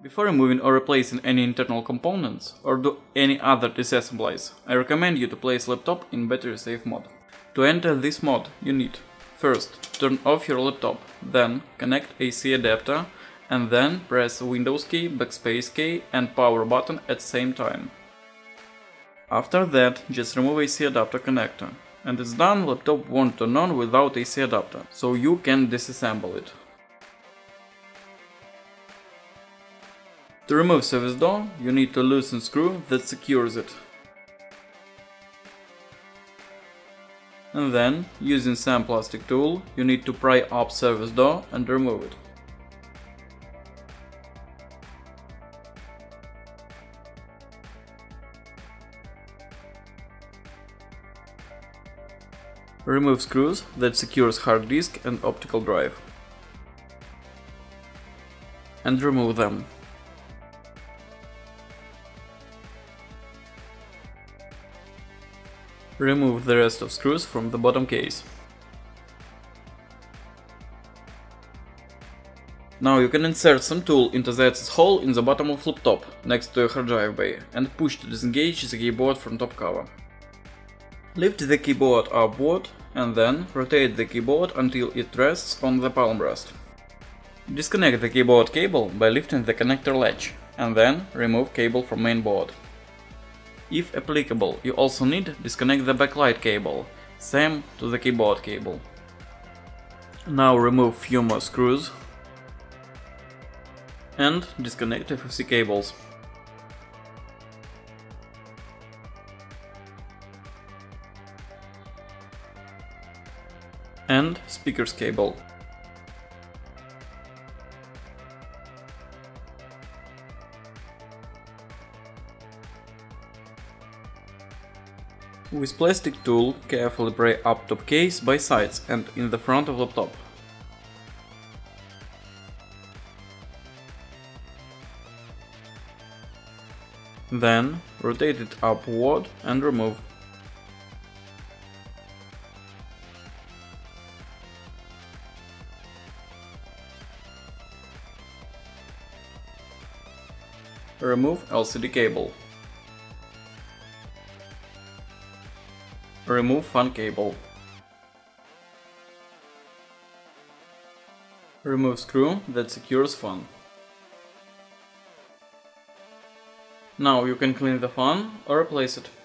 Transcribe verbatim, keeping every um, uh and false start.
Before removing or replacing any internal components or do any other disassemblies, I recommend you to place laptop in battery safe mode. To enter this mode, you need first turn off your laptop, then connect A C adapter and then press Windows key, backspace key and power button at the same time. After that, just remove A C adapter connector. And it's done, laptop won't turn on without A C adapter, so you can disassemble it. To remove service door, you need to loosen screw that secures it. And then, using some plastic tool, you need to pry up service door and remove it. Remove screws that secures hard disk and optical drive. And remove them. Remove the rest of screws from the bottom case. Now you can insert some tool into the access hole in the bottom of laptop, next to a hard drive bay, and push to disengage the keyboard from top cover. Lift the keyboard upward and then rotate the keyboard until it rests on the palm rest. Disconnect the keyboard cable by lifting the connector latch, and then remove cable from main board. If applicable, you also need to disconnect the backlight cable, same to the keyboard cable. Now remove few more screws and disconnect F F C cables. And speakers cable. With plastic tool, carefully pry up top case by sides and in the front of laptop. Then rotate it upward and remove. Remove L C D cable. Remove fan cable. Remove screw that secures fan. Now you can clean the fan or replace it.